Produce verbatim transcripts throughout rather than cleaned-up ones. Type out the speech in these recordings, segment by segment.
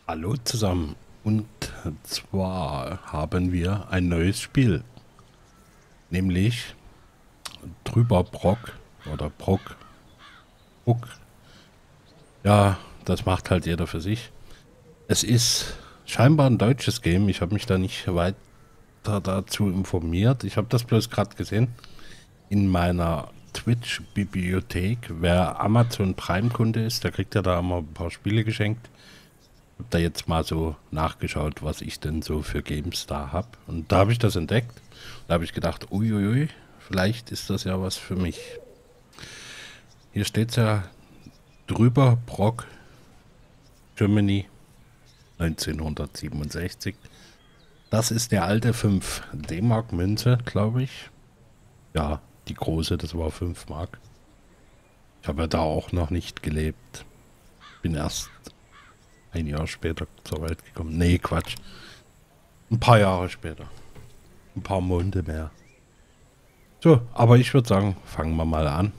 Hallo zusammen. Und zwar haben wir ein neues Spiel, nämlich drüber Brock oder Brock. Brock. Ja, das macht halt jeder für sich. Es ist scheinbar ein deutsches Game. Ich habe mich da nicht weiter dazu informiert. Ich habe das bloß gerade gesehen in meiner Twitch-Bibliothek. Wer Amazon Prime-Kunde ist, der kriegt ja da immer ein paar Spiele geschenkt. Ich habe da jetzt mal so nachgeschaut, was ich denn so für Games da habe. Und da habe ich das entdeckt. Da habe ich gedacht, uiuiui, vielleicht ist das ja was für mich. Hier steht es ja drüber, Brock, Germany, neunzehnhundertsiebenundsechzig. Das ist der alte fünf D-Mark Münze, glaube ich. Ja, die große, das war fünf Mark. Ich habe ja da auch noch nicht gelebt. Bin erst ein Jahr später zur Welt gekommen. Nee, Quatsch. Ein paar Jahre später. Ein paar Monate mehr. So, aber ich würde sagen, fangen wir mal an.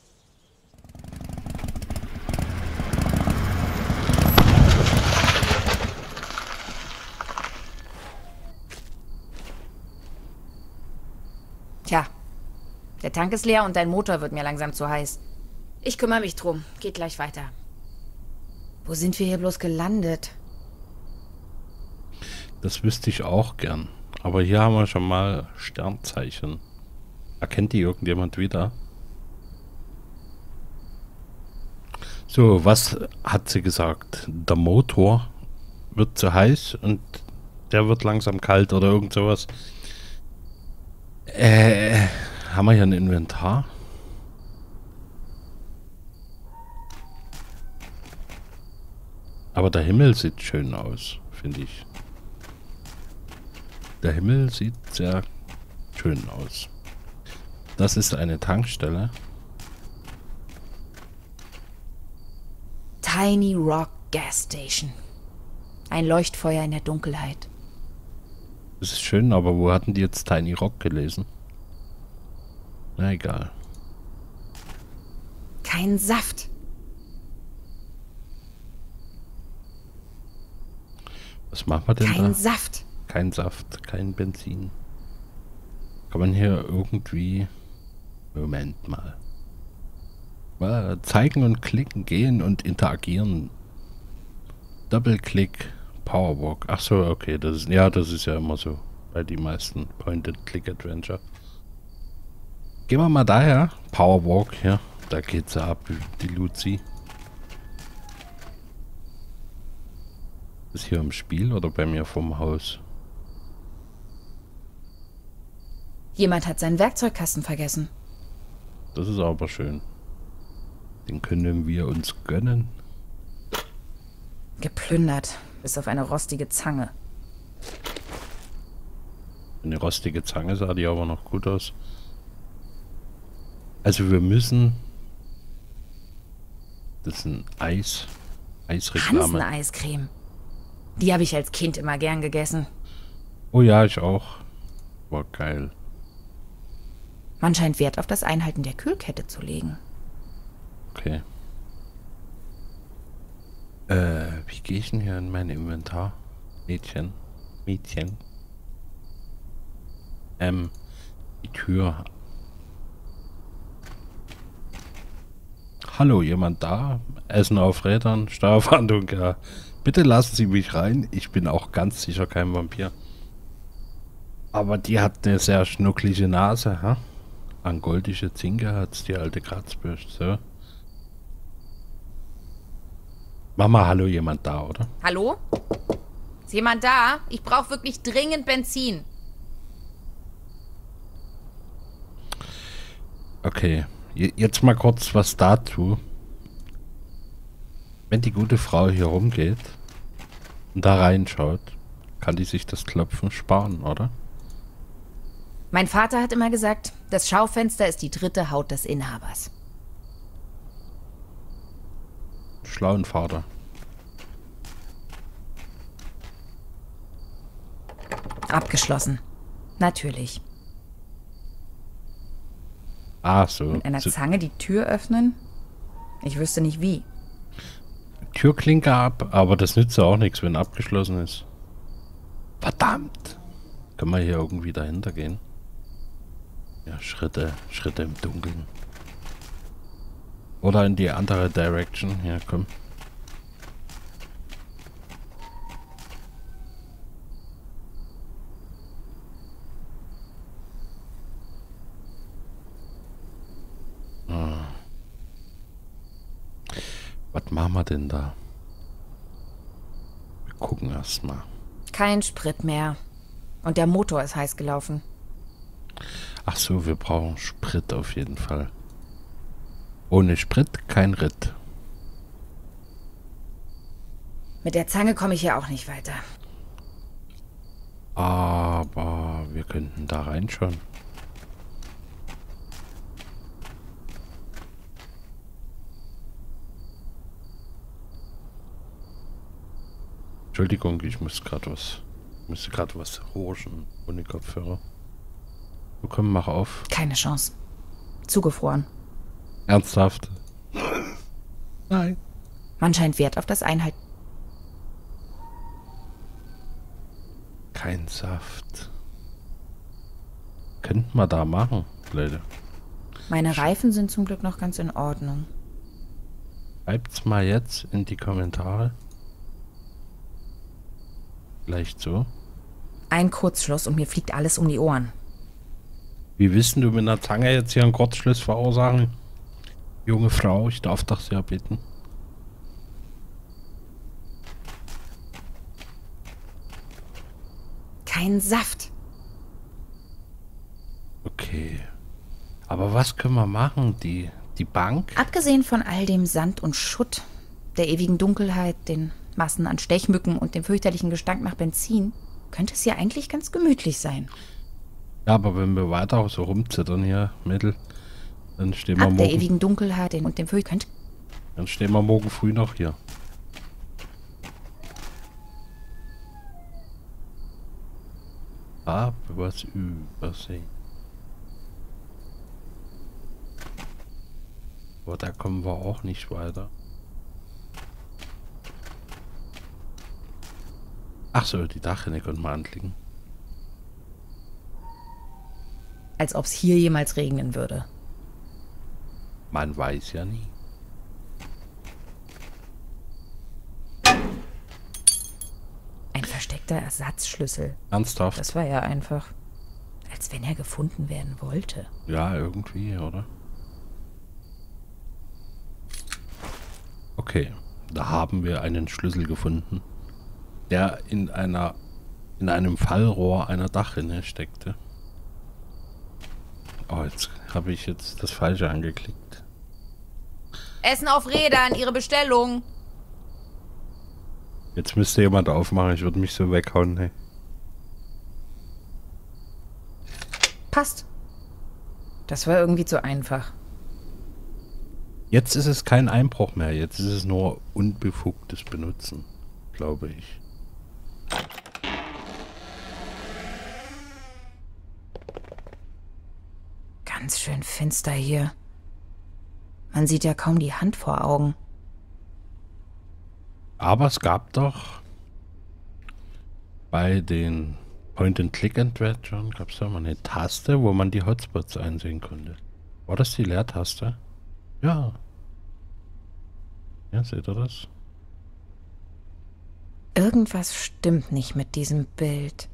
Tja, der Tank ist leer und dein Motor wird mir langsam zu heiß. Ich kümmere mich drum. Geht gleich weiter. Wo sind wir hier bloß gelandet? Das wüsste ich auch gern. Aber hier haben wir schon mal Sternzeichen. Erkennt die irgendjemand wieder? So, was hat sie gesagt? Der Motor wird zu heiß und der wird langsam kalt oder irgend sowas. Äh, haben wir hier ein Inventar? Aber der Himmel sieht schön aus, finde ich. Der Himmel sieht sehr schön aus. Das ist eine Tankstelle. Tiny Rock Gas Station. Ein Leuchtfeuer in der Dunkelheit. Das ist schön, aber wo hatten die jetzt Tiny Rock gelesen? Na egal. Kein Saft. Was machen wir denn Kein da? Saft. Kein Saft, kein Benzin. Kann man hier irgendwie... Moment mal. Mal zeigen und klicken, gehen und interagieren. Doppelklick, Powerwalk. Ach so, okay, das ist... Ja, das ist ja immer so bei den meisten Point-and-Click-Adventure. Gehen wir mal daher. Powerwalk, hier. Da geht's ja ab, die Luzi. Ist hier im Spiel oder bei mir vom Haus? Jemand hat seinen Werkzeugkasten vergessen. Das ist aber schön. Den können wir uns gönnen. Geplündert. Bis auf eine rostige Zange. Eine rostige Zange sah die aber noch gut aus. Also wir müssen... Das ist ein Eis. Eisreklame. Hansen-Eiscreme. Die habe ich als Kind immer gern gegessen. Oh ja, ich auch. War geil. Man scheint Wert auf das Einhalten der Kühlkette zu legen. Okay. Äh, wie gehe ich denn hier in mein Inventar? Mädchen. Mädchen. Ähm, die Tür. Hallo, jemand da? Essen auf Rädern, Steuerfahndung, ja. Bitte lassen Sie mich rein. Ich bin auch ganz sicher kein Vampir. Aber die hat eine sehr schnucklige Nase, ha? An goldische Zinke hat's die alte Kratzbürste, so. Mama, hallo, jemand da, oder? Hallo? Ist jemand da? Ich brauche wirklich dringend Benzin. Okay, jetzt mal kurz was dazu. Wenn die gute Frau hier rumgeht und da reinschaut, kann die sich das Klopfen sparen, oder? Mein Vater hat immer gesagt, das Schaufenster ist die dritte Haut des Inhabers. Schlauen Vater. Abgeschlossen. Natürlich. Ah, so. Mit einer so Zange die Tür öffnen? Ich wüsste nicht wie. Türklinke ab, aber das nützt ja auch nichts, wenn abgeschlossen ist. Verdammt! Können wir hier irgendwie dahinter gehen? Ja, Schritte, Schritte im Dunkeln. Oder in die andere Direction. Ja, komm. Ah. Was machen wir denn da? Wir gucken erst mal. Kein Sprit mehr. Und der Motor ist heiß gelaufen. Ach so, wir brauchen Sprit auf jeden Fall. Ohne Sprit kein Ritt. Mit der Zange komme ich ja auch nicht weiter. Aber wir könnten da reinschauen. Entschuldigung, ich muss gerade was, musste gerade was horchen ohne Kopfhörer. Du komm, mach auf. Keine Chance. Zugefroren. Ernsthaft? Nein. Man scheint Wert auf das Einhalten. Kein Saft. Könnten wir da machen, Leute. Meine Reifen sind zum Glück noch ganz in Ordnung. Schreibt's mal jetzt in die Kommentare. Vielleicht so. Ein Kurzschluss und mir fliegt alles um die Ohren. Wie wissen du mit einer Zange jetzt hier einen Kurzschluss verursachen? Junge Frau, ich darf doch sehr bitten. Kein Saft. Okay. Aber was können wir machen? Die, die Bank? Abgesehen von all dem Sand und Schutt, der ewigen Dunkelheit, den Massen an Stechmücken und dem fürchterlichen Gestank nach Benzin, könnte es ja eigentlich ganz gemütlich sein. Ja, aber wenn wir weiter so rumzittern hier, Mittel, dann stehen wir Ab der morgen, ewigen Dunkelheit und dem Fürchterlichen. dann stehen wir morgen früh noch hier. Hab was übersehen. Aber da kommen wir auch nicht weiter. Ach so, die Dachrinne können wir anklicken. Als ob es hier jemals regnen würde. Man weiß ja nie. Ein versteckter Ersatzschlüssel. Ernsthaft? Das war ja einfach. Als wenn er gefunden werden wollte. Ja, irgendwie, oder? Okay, da haben wir einen Schlüssel gefunden, der in einer in einem Fallrohr einer Dachrinne steckte. Oh, jetzt habe ich jetzt das Falsche angeklickt. Essen auf Rädern, Ihre Bestellung. Jetzt müsste jemand aufmachen, ich würde mich so weghauen. Hey. Passt. Das war irgendwie zu einfach. Jetzt ist es kein Einbruch mehr, jetzt ist es nur unbefugtes Benutzen, glaube ich. Ganz schön finster hier. Man sieht ja kaum die Hand vor Augen. Aber es gab doch bei den Point-and-Click-Adventuren gab es da mal eine Taste, wo man die Hotspots einsehen konnte. War das die Leertaste? Ja. Ja, seht ihr das? Irgendwas stimmt nicht mit diesem Bild.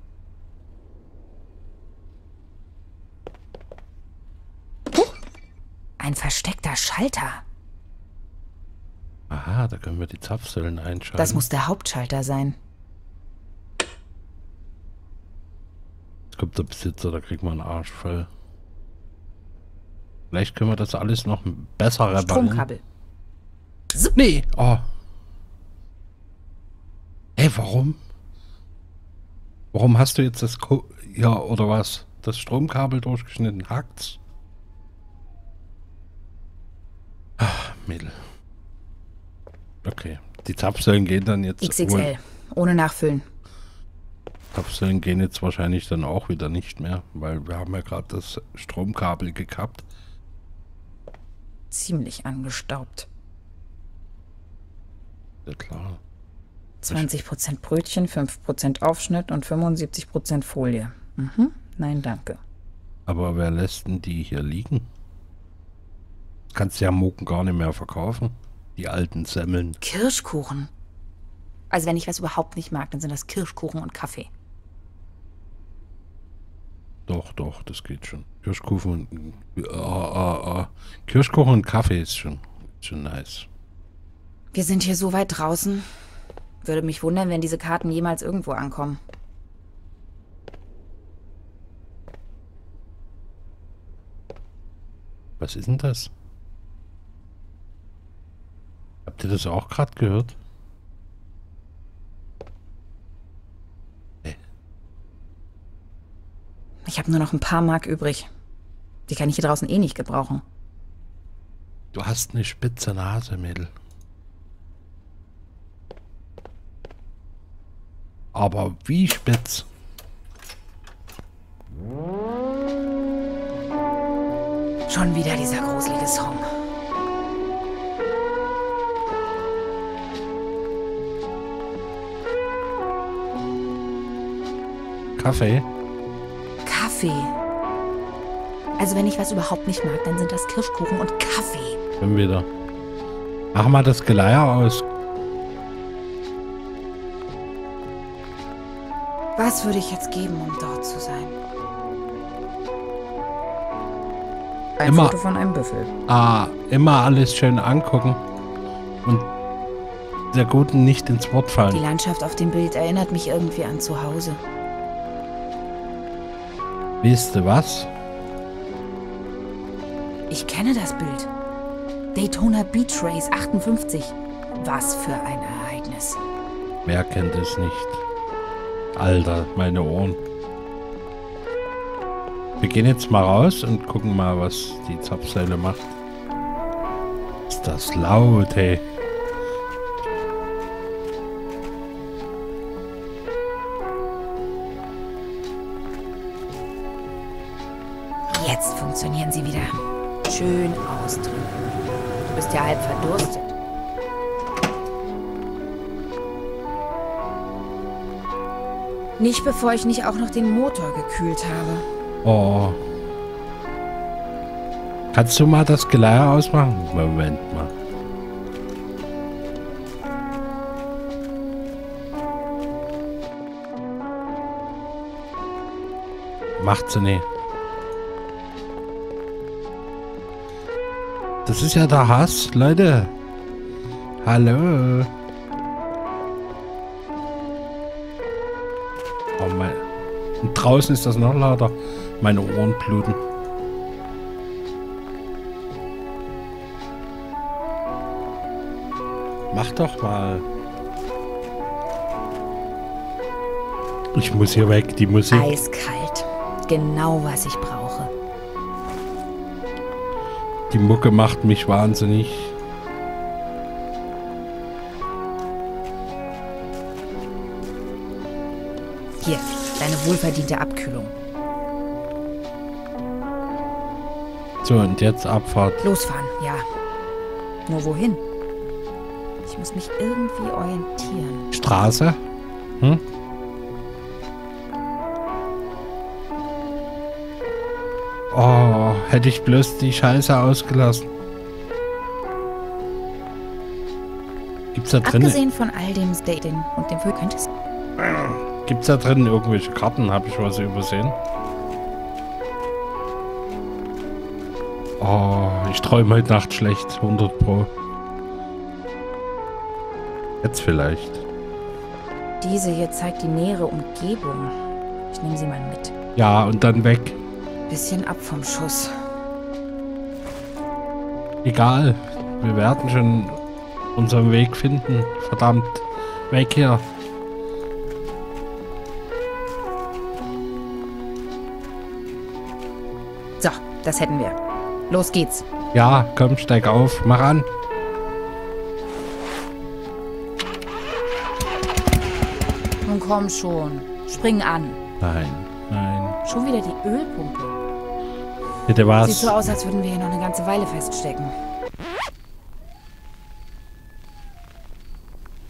Huch! Ein versteckter Schalter. Aha, da können wir die Zapfsäulen einschalten. Das muss der Hauptschalter sein. Jetzt kommt der Besitzer, da kriegt man einen Arsch voll. Vielleicht können wir das alles noch besser reparieren. Stromkabel. Nee, oh. Hey, warum? Warum hast du jetzt das Ko ja, oder was? Das Stromkabel durchgeschnitten? Hackt's? Ach, Mädel. Okay, die Zapfsäulen gehen dann jetzt... X X L, ohne Nachfüllen. Zapfsäulen gehen jetzt wahrscheinlich dann auch wieder nicht mehr, weil wir haben ja gerade das Stromkabel gekappt. Ziemlich angestaubt. Ja klar. zwanzig Prozent Brötchen, fünf Prozent Aufschnitt und fünfundsiebzig Prozent Folie. Mhm. Nein, danke. Aber wer lässt denn die hier liegen? Kannst ja Moken gar nicht mehr verkaufen. Die alten Semmeln. Kirschkuchen. Also wenn ich was überhaupt nicht mag, dann sind das Kirschkuchen und Kaffee. Doch, doch, das geht schon. Kirschkuchen und, ah, ah, ah. Kirschkuchen und Kaffee ist schon, schon nice. Wir sind hier so weit draußen. Würde mich wundern, wenn diese Karten jemals irgendwo ankommen. Was ist denn das? Habt ihr das auch gerade gehört? Ich habe nur noch ein paar Mark übrig. Die kann ich hier draußen eh nicht gebrauchen. Du hast eine spitze Nase, Mädel. Aber wie spitz? Schon wieder dieser gruselige Song. Kaffee? Kaffee. Also wenn ich was überhaupt nicht mag, dann sind das Kirschkuchen und Kaffee. Dann wieder. Mach mal das Geleier aus. Was würde ich jetzt geben, um dort zu sein? Ein Immer. Foto von einem Büffel. Ah, immer alles schön angucken. Und der Guten nicht ins Wort Die fallen. Landschaft auf dem Bild erinnert mich irgendwie an zu Hause. Weißt du was? Ich kenne das Bild. Daytona Beach Race achtundfünfzig. Was für ein Ereignis. Wer kennt es nicht? Alter, meine Ohren. Wir gehen jetzt mal raus und gucken mal, was die Zapfsäule macht. Ist das laut, hey. Jetzt funktionieren sie wieder. Schön ausdrücken. Du bist ja halb verdurstet. Nicht bevor ich nicht auch noch den Motor gekühlt habe. Oh. Kannst du mal das Geleier ausmachen? Moment mal. Macht sie nicht. Das ist ja der Hass, Leute. Hallo. Oh mein. Und draußen ist das noch lauter. Meine Ohren bluten. Mach doch mal. Ich muss hier weg, die Musik. Eiskalt. Genau, was ich brauche. Die Mucke macht mich wahnsinnig. Hier, deine wohlverdiente Abkühlung. So, und jetzt Abfahrt. Losfahren, ja. Nur wohin? Ich muss mich irgendwie orientieren. Straße? Hm? Oh, hätte ich bloß die Scheiße ausgelassen. Gibt's da drin? Abgesehen von all dem Dating und dem Vögel könntest Gibt's da drin irgendwelche Karten? Habe ich was übersehen? Oh, ich träume heute Nacht schlecht. hundert Pro. Jetzt vielleicht. Diese hier zeigt die nähere Umgebung. Ich nehme sie mal mit. Ja, und dann weg. Bisschen ab vom Schuss. Egal. Wir werden schon unseren Weg finden. Verdammt. Weg hier. So, das hätten wir. Los geht's. Ja, komm, steig auf. Mach an. Nun komm schon. Spring an. Nein, nein. Schon wieder die Ölpumpe. Bitte was? Sieht so aus, als würden wir hier noch eine ganze Weile feststecken.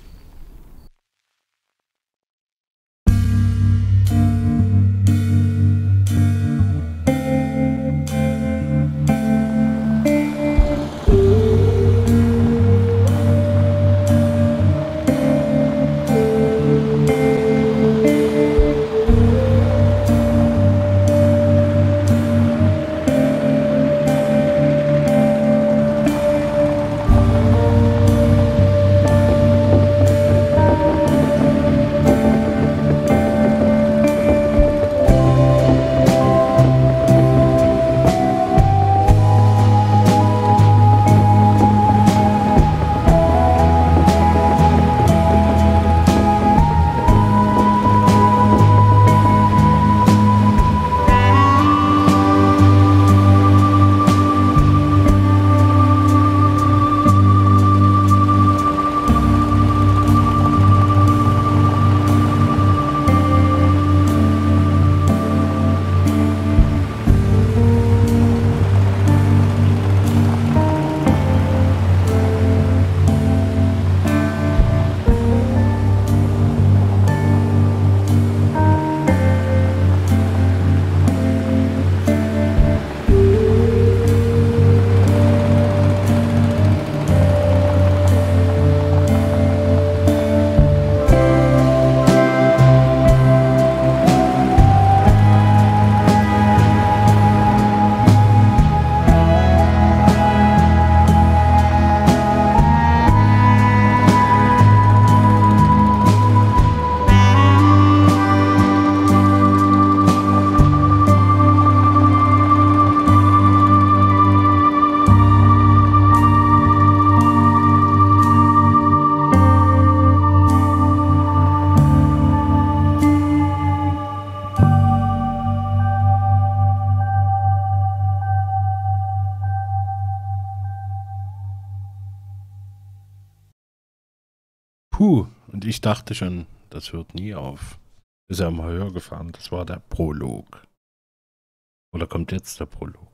Puh, und ich dachte schon, das hört nie auf. Ist ja immer höher gefahren. Das war der Prolog. Oder kommt jetzt der Prolog?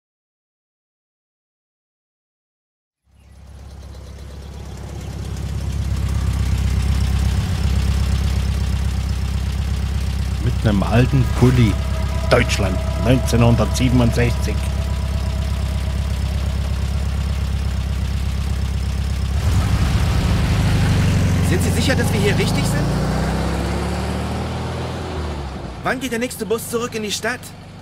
Mit einem alten Pulli. Deutschland, neunzehnhundertsiebenundsechzig. Sind Sie sicher, dass wir hier richtig sind? Wann geht der nächste Bus zurück in die Stadt?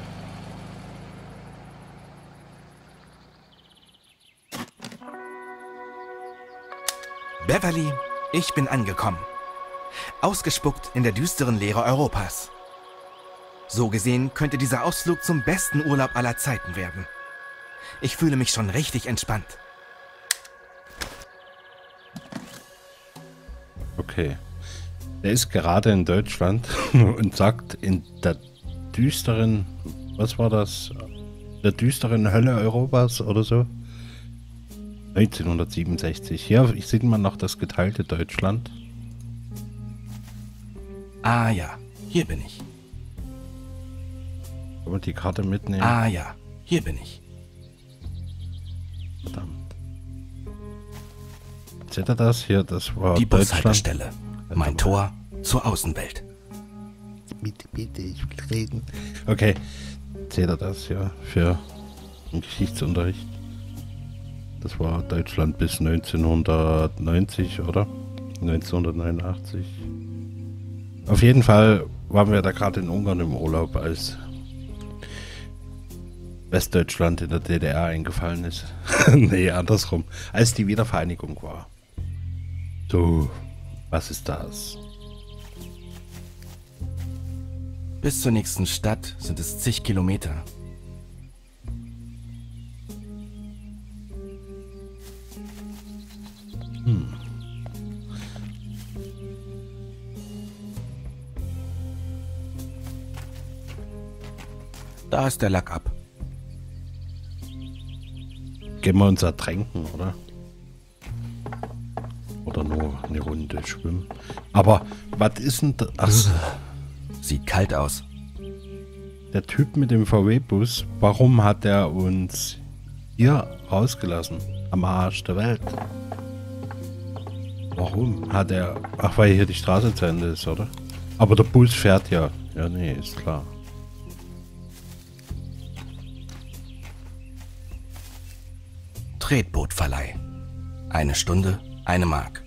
Beverly, ich bin angekommen. Ausgespuckt in der düsteren Leere Europas. So gesehen könnte dieser Ausflug zum besten Urlaub aller Zeiten werden. Ich fühle mich schon richtig entspannt. Okay. Der ist gerade in Deutschland und sagt in der düsteren, was war das? Der düsteren Hölle Europas oder so? neunzehnhundertsiebenundsechzig. Hier sieht man noch das geteilte Deutschland. Ah ja, hier bin ich. Kann man die Karte mitnehmen? Ah ja, hier bin ich. Verdammt. Seht ihr das? Hier, das war Die Deutschland. Bushaltestelle. Mein Tor zur Außenwelt. Bitte, bitte, ich will reden. Okay, seht ihr das hier für den Geschichtsunterricht? Das war Deutschland bis neunzehnhundertneunzig, oder? neunzehnhundertneunundachtzig. Auf jeden Fall waren wir da gerade in Ungarn im Urlaub, als Westdeutschland in der D D R eingefallen ist. Nee, andersrum. Als die Wiedervereinigung war. So, was ist das? Bis zur nächsten Stadt sind es zig Kilometer. Hm. Da ist der Lack ab. Gehen wir uns ertränken, oder? Oder nur eine Runde schwimmen. Aber was ist denn das? Ach, Sieht kalt aus. der Typ mit dem V W-Bus, warum hat er uns hier rausgelassen? Am Arsch der Welt. Warum hat er... Ach, weil hier die Straße zu Ende ist, oder? Aber der Bus fährt ja. Ja, nee, ist klar. Tretbootverleih. Eine Stunde, eine Mark.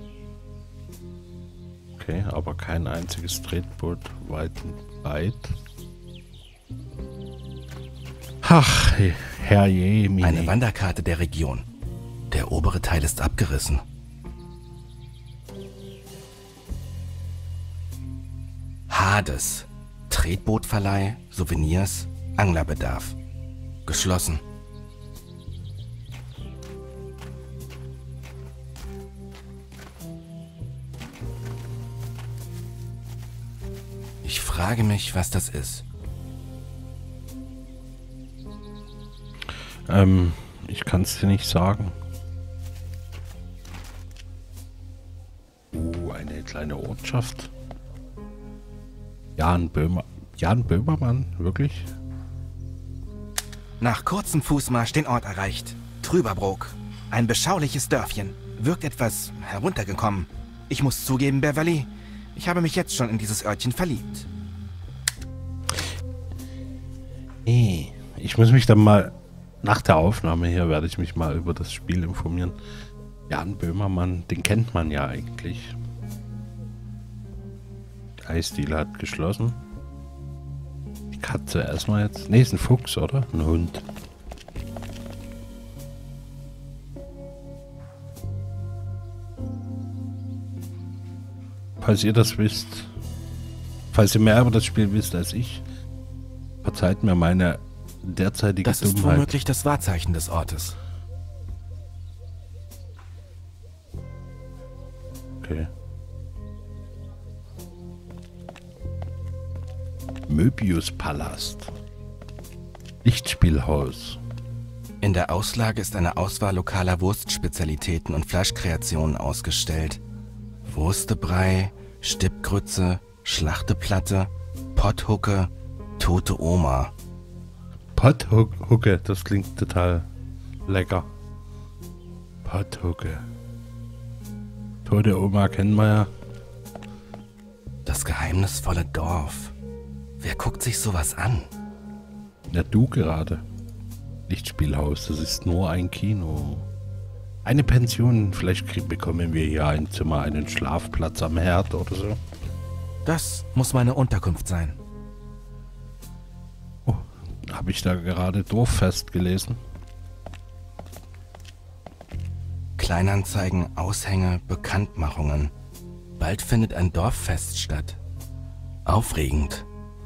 Okay, aber kein einziges Tretboot weit und breit. Ach, herrje, Mini. Eine Wanderkarte der Region. Der obere Teil ist abgerissen. Hades. Tretbootverleih, Souvenirs, Anglerbedarf. Geschlossen. Ich frage mich, was das ist. Ähm, ich kann es dir nicht sagen. Uh, eine kleine Ortschaft. Jan Böhmer. Jan Böhmermann, wirklich? Nach kurzem Fußmarsch den Ort erreicht. Trüberbrook. Ein beschauliches Dörfchen. Wirkt etwas heruntergekommen. Ich muss zugeben, Beverly, ich habe mich jetzt schon in dieses Örtchen verliebt. Nee, ich muss mich dann mal, nach der Aufnahme hier werde ich mich mal über das Spiel informieren. Jan Böhmermann, den kennt man ja eigentlich. Die Eisdiele hat geschlossen. Die Katze erstmal jetzt. Nee, ist ein Fuchs, oder? Ein Hund. Falls ihr das wisst, falls ihr mehr über das Spiel wisst als ich, verzeiht mir meine derzeitige Das ist Dummheit. womöglich das Wahrzeichen des Ortes. Okay. Möbius-Palast. Lichtspielhaus. In der Auslage ist eine Auswahl lokaler Wurstspezialitäten und Fleischkreationen ausgestellt. Wurstebrei, Stippgrütze, Schlachteplatte, Potthucke, tote Oma. Potthucke, das klingt total lecker. Potthucke. Tote Oma kennen wir ja. Das geheimnisvolle Dorf. Wer guckt sich sowas an? Ja, du gerade. Lichtspielhaus, das ist nur ein Kino. Eine Pension, vielleicht krieg, bekommen wir hier ein Zimmer, einen Schlafplatz am Herd oder so. Das muss meine Unterkunft sein. Oh, habe ich da gerade Dorffest gelesen? Kleinanzeigen, Aushänge, Bekanntmachungen. Bald findet ein Dorffest statt. Aufregend.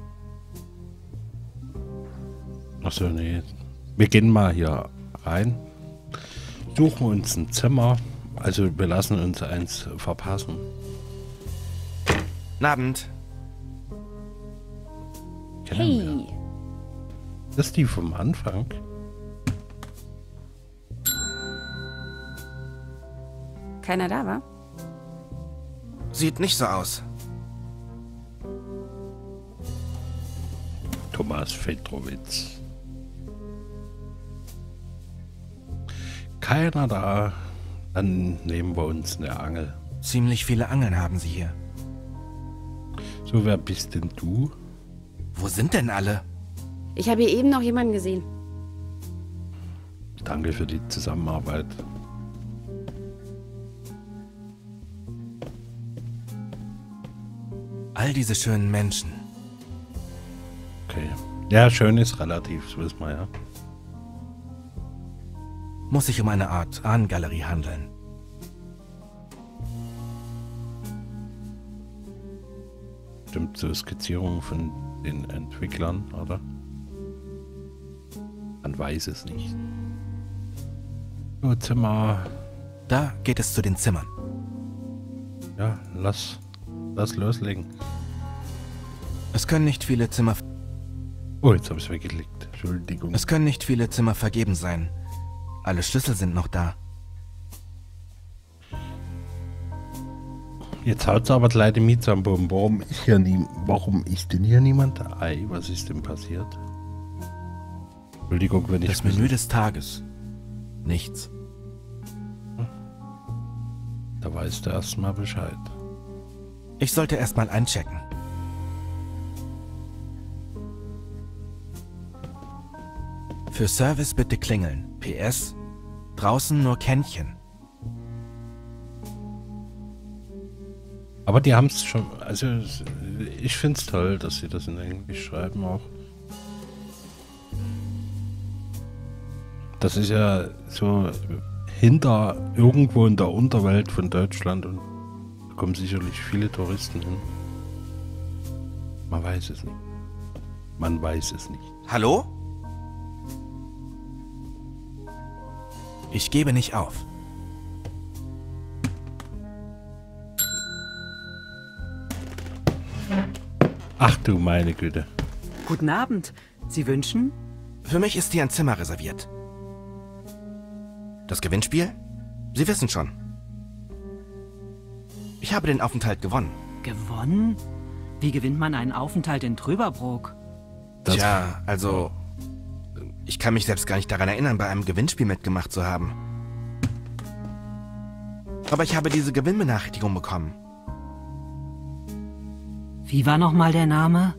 Achso, nee. Wir gehen mal hier rein. Suchen uns ein Zimmer. Also wir lassen uns eins verpassen. Guten Abend. Kennen Hey. wir. Das ist die vom Anfang. Keiner da war? Sieht nicht so aus. Thomas Petrowitz. Keiner da. Dann nehmen wir uns eine Angel. Ziemlich viele Angeln haben sie hier. So, wer bist denn du? Wo sind denn alle? Ich habe hier eben noch jemanden gesehen. Danke für die Zusammenarbeit. All diese schönen Menschen. Okay. Ja, schön ist relativ, so wissen wir ja. Muss sich um eine Art Ahnengalerie handeln. Stimmt, so Skizzierung von den Entwicklern, oder? Man weiß es nicht. So, Zimmer. Da geht es zu den Zimmern. Ja, lass, lass loslegen. Es können nicht viele Zimmer... Oh, jetzt habe ich es weggeklickt. Entschuldigung. Es können nicht viele Zimmer vergeben sein. Alle Schlüssel sind noch da. Jetzt haut's aber gleich die Miete am Boden. Warum ist hier nie, warum ist denn hier niemand? Ei, was ist denn passiert? Entschuldigung, wenn ich... Das Menü des Tages. Nichts. Da weißt du erstmal Bescheid. Ich sollte erstmal einchecken. Für Service bitte klingeln. P S. Draußen nur Kännchen. Aber die haben es schon, also ich finde es toll, dass sie das in Englisch schreiben auch. Das ist ja so hinter irgendwo in der Unterwelt von Deutschland und da kommen sicherlich viele Touristen hin. Man weiß es nicht. Man weiß es nicht. Hallo? Ich gebe nicht auf. Ach du meine Güte. Guten Abend. Sie wünschen? Für mich ist hier ein Zimmer reserviert. Das Gewinnspiel? Sie wissen schon. Ich habe den Aufenthalt gewonnen. Gewonnen? Wie gewinnt man einen Aufenthalt in Trüberbrook? Das- Tja, also... Ich kann mich selbst gar nicht daran erinnern, bei einem Gewinnspiel mitgemacht zu haben. Aber ich habe diese Gewinnbenachrichtigung bekommen. Wie war nochmal der Name?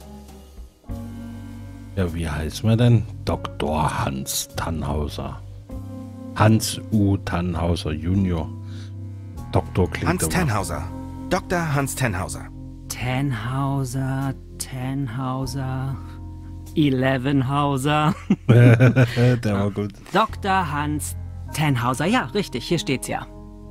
Ja, wie heißt man denn? Doktor Hans Tannhauser. Hans U. Tannhauser Junior. Doktor klingt Hans aber- Tannhauser. Doktor Hans Tannhauser. Tannhauser, Tannhauser, Elevenhauser. Der war gut. Doktor Hans Tannhauser. Ja, richtig, hier steht's ja.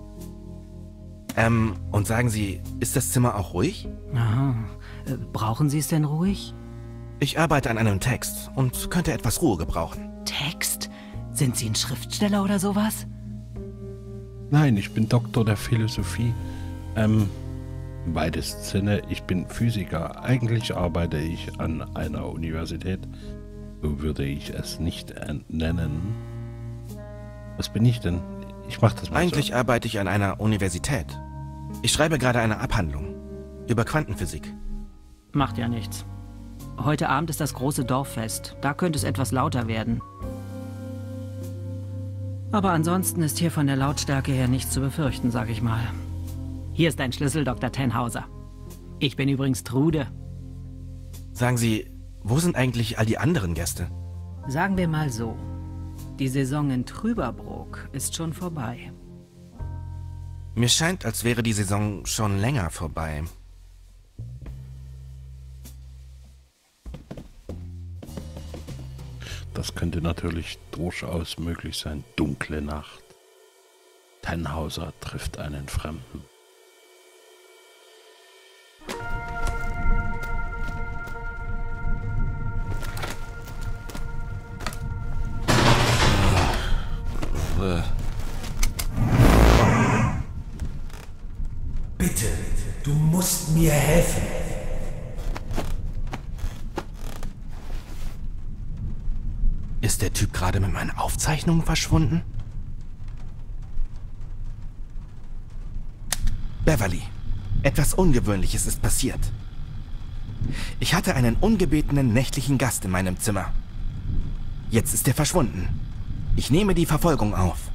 Ähm, und sagen Sie, ist das Zimmer auch ruhig? Aha. Äh, Brauchen Sie es denn ruhig? Ich arbeite an einem Text und könnte etwas Ruhe gebrauchen. Text? Sind Sie ein Schriftsteller oder sowas? Nein, ich bin Doktor der Philosophie. Ähm, im weitesten Sinne, ich bin Physiker. Eigentlich arbeite ich an einer Universität. So würde ich es nicht äh, nennen. Was bin ich denn? Ich mach das mal Eigentlich so. arbeite ich an einer Universität. Ich schreibe gerade eine Abhandlung über Quantenphysik. Macht ja nichts. Heute Abend ist das große Dorffest. Da könnte es etwas lauter werden. Aber ansonsten ist hier von der Lautstärke her nichts zu befürchten, sag ich mal. Hier ist dein Schlüssel, Doktor Tannhauser. Ich bin übrigens Trude. Sagen Sie, wo sind eigentlich all die anderen Gäste? Sagen wir mal so. Die Saison in Trüberbrook ist schon vorbei. Mir scheint, als wäre die Saison schon länger vorbei. Das könnte natürlich durchaus möglich sein. Dunkle Nacht. Tannhauser trifft einen Fremden. Bitte, du musst mir helfen. Ist der Typ gerade mit meinen Aufzeichnungen verschwunden? Beverly, etwas Ungewöhnliches ist passiert. Ich hatte einen ungebetenen nächtlichen Gast in meinem Zimmer. Jetzt ist er verschwunden. Ich nehme die Verfolgung auf.